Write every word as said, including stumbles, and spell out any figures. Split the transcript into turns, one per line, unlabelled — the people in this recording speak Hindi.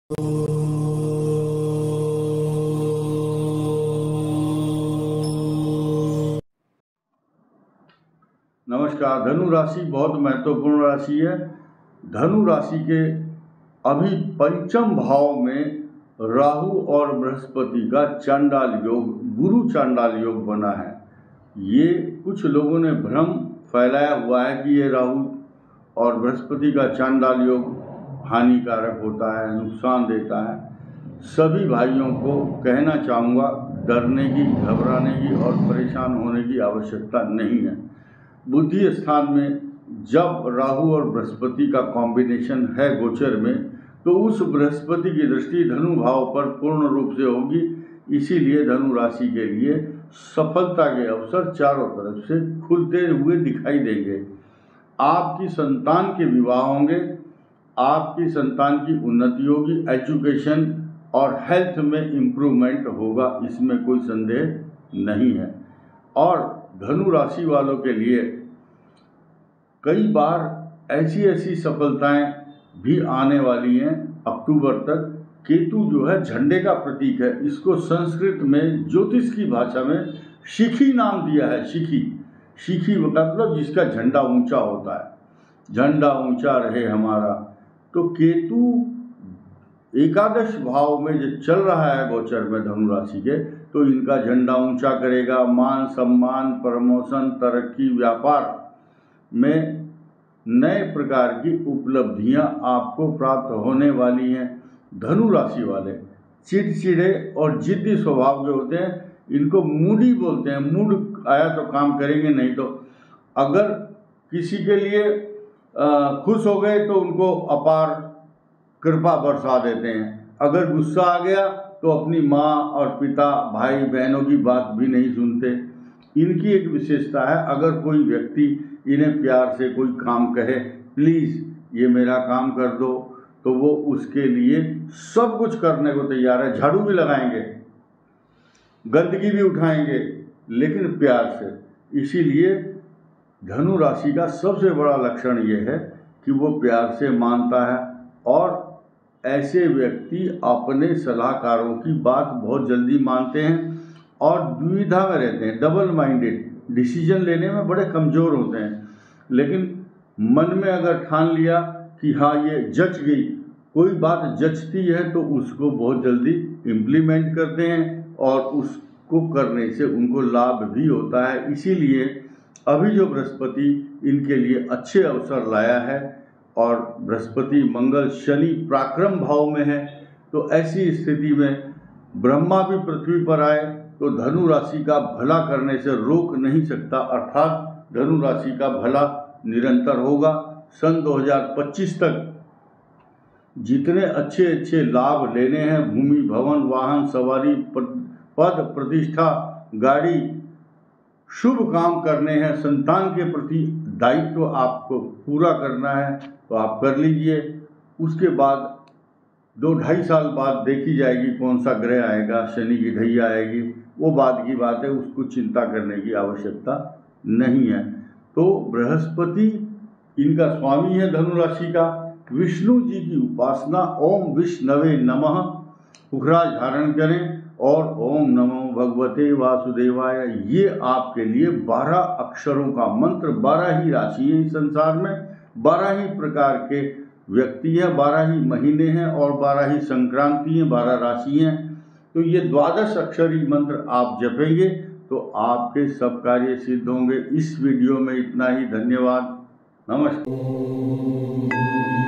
नमस्कार। धनु राशि बहुत महत्वपूर्ण राशि है। धनु राशि के अभी पंचम भाव में राहु और बृहस्पति का चांडाल योग, गुरु चांडाल योग बना है। ये कुछ लोगों ने भ्रम फैलाया हुआ है कि ये राहु और बृहस्पति का चांडाल योग हानिकारक होता है, नुकसान देता है। सभी भाइयों को कहना चाहूँगा, डरने की, घबराने की और परेशान होने की आवश्यकता नहीं है। बुद्धि स्थान में जब राहु और बृहस्पति का कॉम्बिनेशन है गोचर में, तो उस बृहस्पति की दृष्टि धनु भाव पर पूर्ण रूप से होगी। इसीलिए धनु राशि के लिए सफलता के अवसर चारों तरफ से खुलते हुए दिखाई देंगे। आपकी संतान के विवाह होंगे, आपकी संतान की उन्नति होगी, एजुकेशन और हेल्थ में इम्प्रूवमेंट होगा, इसमें कोई संदेह नहीं है। और धनु राशि वालों के लिए कई बार ऐसी ऐसी सफलताएं भी आने वाली हैं अक्टूबर तक। केतु जो है झंडे का प्रतीक है। इसको संस्कृत में ज्योतिष की भाषा में शिखी नाम दिया है। शिखी शिखी मतलब जिसका झंडा ऊंचा होता है। झंडा ऊंचा रहे हमारा। तो केतु एकादश भाव में जो चल रहा है गोचर में धनु राशि के, तो इनका झंडा ऊंचा करेगा। मान सम्मान, प्रमोशन, तरक्की, व्यापार में नए प्रकार की उपलब्धियां आपको प्राप्त होने वाली हैं। धनु राशि वाले चिड़चिड़े और जिद्दी स्वभाव के होते हैं। इनको मूडी बोलते हैं। मूड आया तो काम करेंगे, नहीं तो अगर किसी के लिए खुश हो गए तो उनको अपार कृपा बरसा देते हैं। अगर गुस्सा आ गया तो अपनी माँ और पिता, भाई बहनों की बात भी नहीं सुनते। इनकी एक विशेषता है, अगर कोई व्यक्ति इन्हें प्यार से कोई काम कहे, प्लीज़ ये मेरा काम कर दो, तो वो उसके लिए सब कुछ करने को तैयार है। झाड़ू भी लगाएंगे, गंदगी भी उठाएंगे, लेकिन प्यार से। इसीलिए धनु राशि का सबसे बड़ा लक्षण ये है कि वो प्यार से मानता है। और ऐसे व्यक्ति अपने सलाहकारों की बात बहुत जल्दी मानते हैं और दुविधा में रहते हैं, डबल माइंडेड, डिसीजन लेने में बड़े कमज़ोर होते हैं। लेकिन मन में अगर ठान लिया कि हाँ ये जच गई, कोई बात जचती है, तो उसको बहुत जल्दी इम्प्लीमेंट करते हैं और उसको करने से उनको लाभ भी होता है। इसीलिए अभी जो बृहस्पति इनके लिए अच्छे अवसर लाया है, और बृहस्पति मंगल शनि पराक्रम भाव में है, तो ऐसी स्थिति में ब्रह्मा भी पृथ्वी पर आए तो धनु राशि का भला करने से रोक नहीं सकता। अर्थात धनु राशि का भला निरंतर होगा। सन दो हज़ार पच्चीस तक जितने अच्छे अच्छे लाभ लेने हैं, भूमि, भवन, वाहन, सवारी, पद, प्रतिष्ठा, गाड़ी, शुभ काम करने हैं, संतान के प्रति दायित्व आपको पूरा करना है, तो आप कर लीजिए। उसके बाद दो ढाई साल बाद देखी जाएगी कौन सा ग्रह आएगा, शनि की ढैया आएगी, वो बाद की बात है, उसको चिंता करने की आवश्यकता नहीं है। तो बृहस्पति इनका स्वामी है धनु राशि का। विष्णु जी की उपासना, ओम विष्णवे नमः पुखराज धारण करें और ओम नमो भगवते वासुदेवाय, ये आपके लिए बारह अक्षरों का मंत्र। बारह ही राशि है इस संसार में, बारह ही प्रकार के व्यक्ति हैं, बारह ही महीने हैं और बारह ही संक्रांति हैं, बारह राशि हैं। तो ये द्वादश अक्षरी मंत्र आप जपेंगे तो आपके सब कार्य सिद्ध होंगे। इस वीडियो में इतना ही। धन्यवाद। नमस्कार।